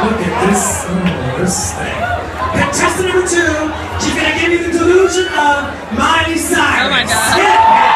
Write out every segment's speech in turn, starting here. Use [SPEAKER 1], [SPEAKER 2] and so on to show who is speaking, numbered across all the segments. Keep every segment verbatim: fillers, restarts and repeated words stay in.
[SPEAKER 1] Look at this, oh, this thing. Contestant number two, she's gonna give you the delusion of Miley Cyrus.
[SPEAKER 2] Oh my God.
[SPEAKER 1] Hit it, bitch.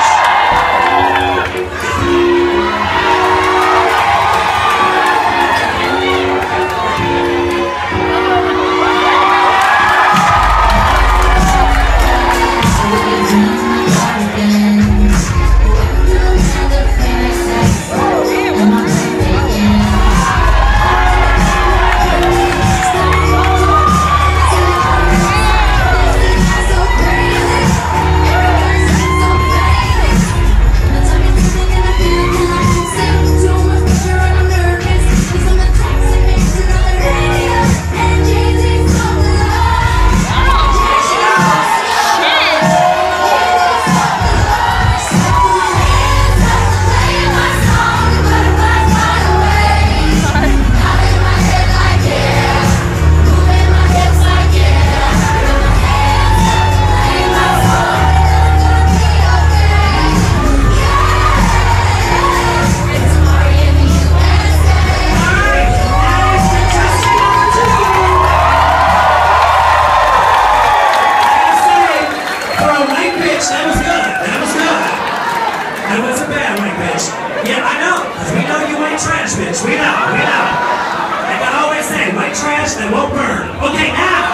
[SPEAKER 1] That won't burn. Okay, now!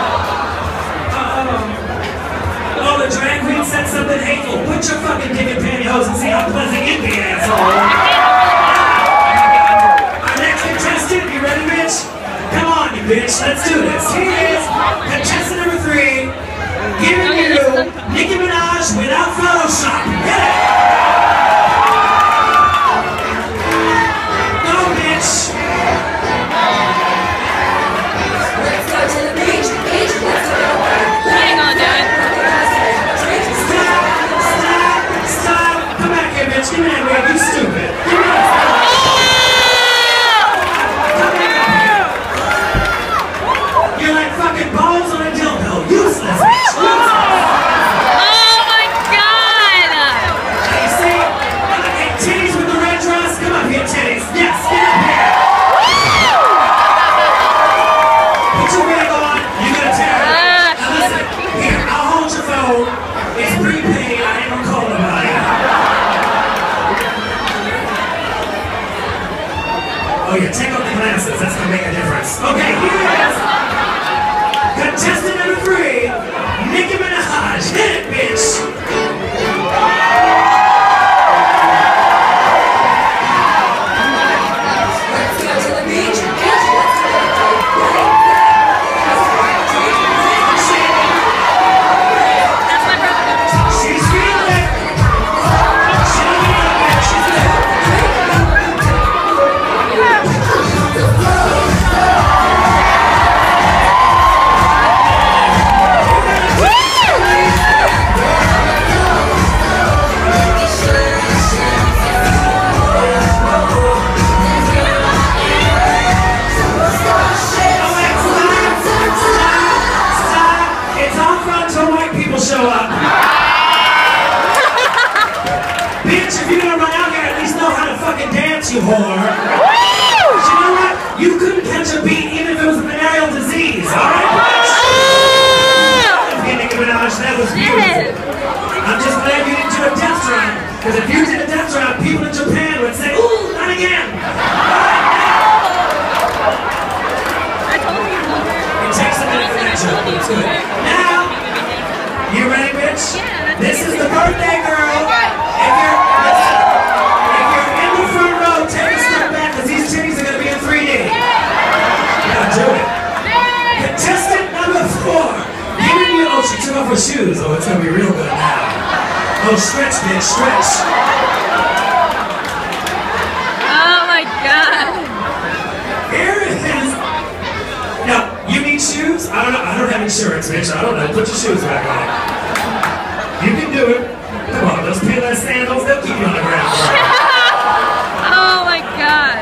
[SPEAKER 1] Uh-oh. Oh, the drag queen said something hateful. Put your fucking dick in pantyhose and see how pleasant you be, asshole. Our next contestant, you ready, bitch? Come on, you bitch, let's do this. Here is contestant number three, giving you Nicki Minaj without Photoshop. Hit it! Go, bitch! Give me that word, you stupid. Give me that. Come here. You're like fucking balls on a dildo. Useless, bitch. Useless.
[SPEAKER 2] Oh my God.
[SPEAKER 1] Now you see? Hey, titties with the red dress. Come up here, titties. Yes, get up here. Put your wig on. You're gonna tear it. Now listen, here, I'll hold your phone. It's prepaid. I ain't gonna call about it. Oh yeah, take off the glasses, that's gonna make a difference. Okay, here it is. Contestant number three, Nicki Minaj. Hit it, bitch. You whore. But you know what? You couldn't catch a beat even if it was a venereal disease, alright? Nicki Minaj, that was beautiful. I'm just glad you didn't do a death drop, because if you did a death drop, people in Japan would say, ooh, not again.
[SPEAKER 2] I told you.
[SPEAKER 1] It takes a minute for that joke, but it's good. Now, you ready, bitch?
[SPEAKER 2] Yeah.
[SPEAKER 1] This is the birthday girl. If you're, if you're in the front row, take a step back, because these titties are going to be in three D. Now do it. Contestant number four. Giving you, oh, she took off her shoes. Oh, it's going to be real good now. Oh, stretch, bitch, stretch.
[SPEAKER 2] Oh my God.
[SPEAKER 1] Here it is. Now, you need shoes? I don't know. I don't have insurance, bitch. I don't know. Put your shoes back on. You can do it. Come on, those peeler sandals, they'll keep you on the ground.
[SPEAKER 2] Oh my God.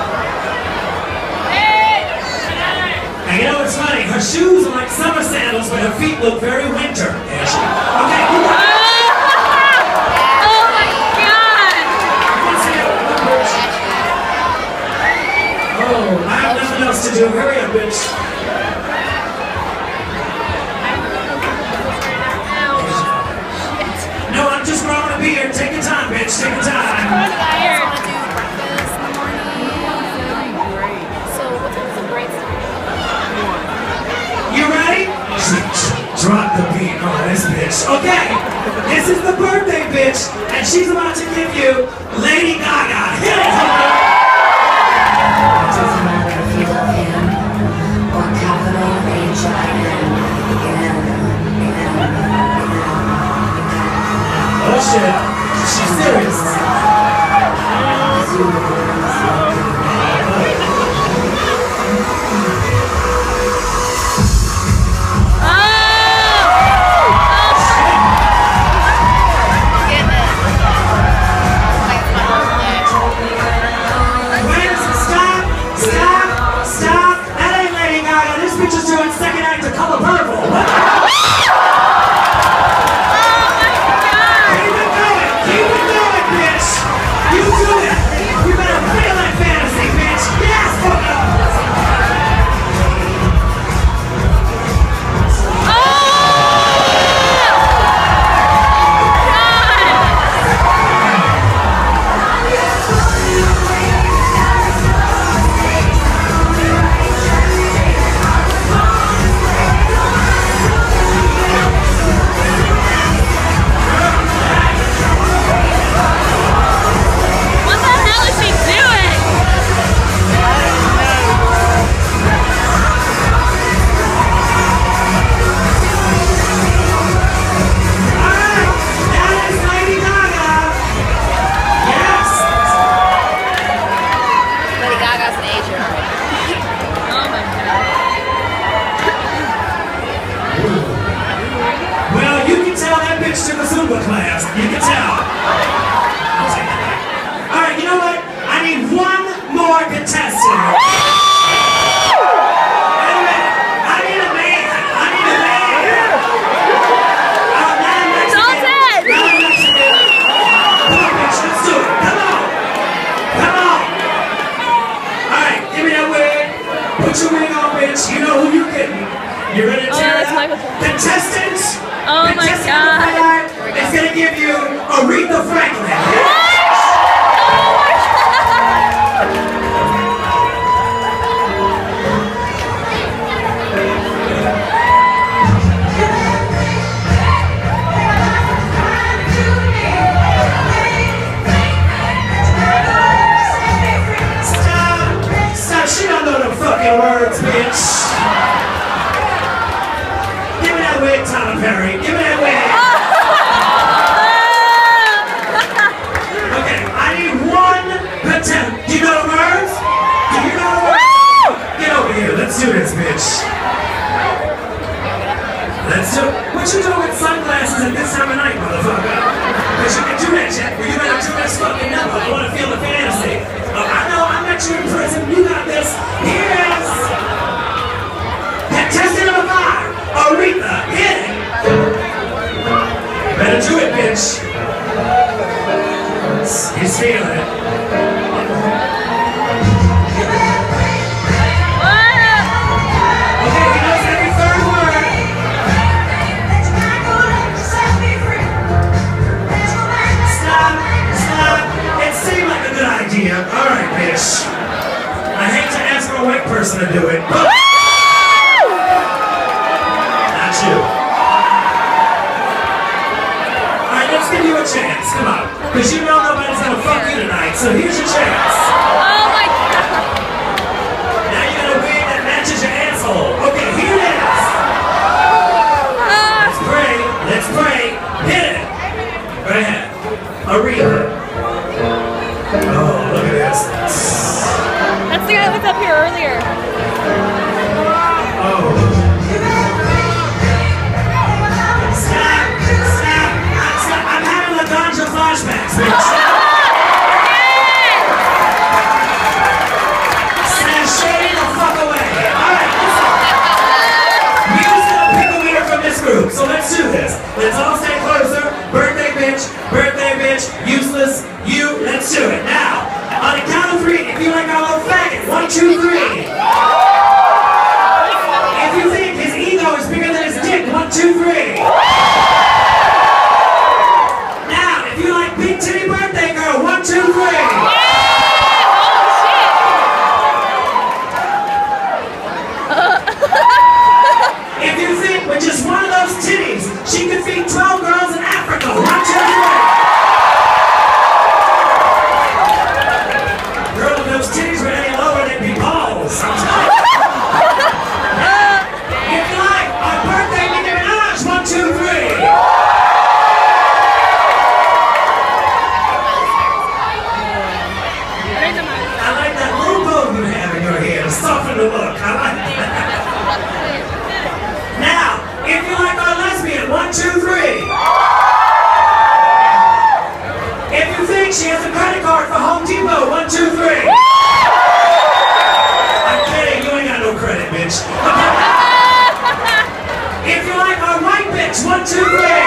[SPEAKER 1] Now, you know what's funny? Her shoes are like summer sandals, but her feet look very winter. Okay, you got it.
[SPEAKER 2] Oh my God.
[SPEAKER 1] Oh, I have nothing else to do. do. Hurry up, bitch. No, I'm just growing a beard. Take your time, bitch. Take your time.
[SPEAKER 3] I want to do breakfast in the morning. So what time is the break start?
[SPEAKER 1] You ready? Drop the beat on this bitch. Okay, this is the birthday bitch, and she's about to give you Lady Gaga. Hit it, honey.
[SPEAKER 4] Doesn't matter if you love him or capital H I M.
[SPEAKER 1] Oh shit, she's serious. Class. You can tell. I'll take it back. All right, you know what? I need one more contestant. Wait a minute. I need a man. I need a man. Uh, now I'm next to you. Now I'm next to you. Come on, bitch. Let's do it. Come on. Come on. All right, give me that wig. Put your wig on, bitch. You know who you're getting. You ready to tear it up? Contestants.
[SPEAKER 2] Oh my God.
[SPEAKER 1] It's gonna give you Aretha Franklin.
[SPEAKER 2] What? Oh my God.
[SPEAKER 1] Stop! Stop! She don't know the fucking words, bitch. Give me that wig, Tyler Perry. Give me that wig. Do you know the words? Do you know the words? Get over here. Let's do this, bitch. Let's do it. What you doing with sunglasses at this time of night, motherfucker? Because you can do that shit. You better do this fucking number. I want to feel the fantasy. Oh, I know. I met you in prison. You got this. Here is contestant number five, Aretha. Hit it. Better do it, bitch. He's feeling it. Alright, bitch. I hate to ask for a white person to do it, but not you. Alright, let's give you a chance. Come on. Because you know nobody's gonna fuck you tonight, so here's your chance.
[SPEAKER 2] Oh my God.
[SPEAKER 1] Now you got a wig that matches your asshole. Okay, here it is. Let's pray. Let's pray. Hit it. Go ahead. Aretha. Oh, look at this.
[SPEAKER 2] That's the guy that was up here earlier.
[SPEAKER 1] the look. I like that. Now, if you like our lesbian, one, two, three. If you think she has a credit card for Home Depot, one, two, three. I'm kidding, you ain't got no credit, bitch. If you like our white bitch, one, two, three.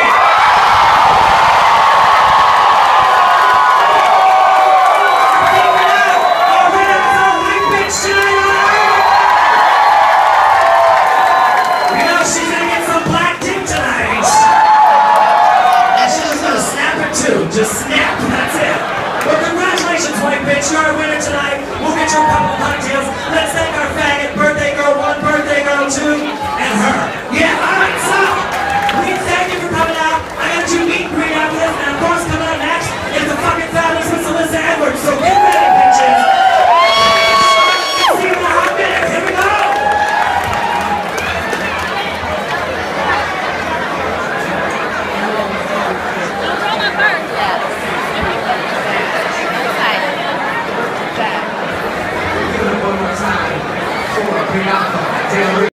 [SPEAKER 1] Just snap, that's it. Well, congratulations, white bitch. You're our winner tonight. We'll get you a couple of cocktails. Let's thank our faggot birthday girl one, birthday girl two, and her. Yeah, all right, so we thank you for coming out. I got you meet and greet after this, and of course, coming up next is the fucking fabulous Miss Alyssa Edwards. So get ready, bitches. See you in a hot minute. Here we go. One more time for Bianca.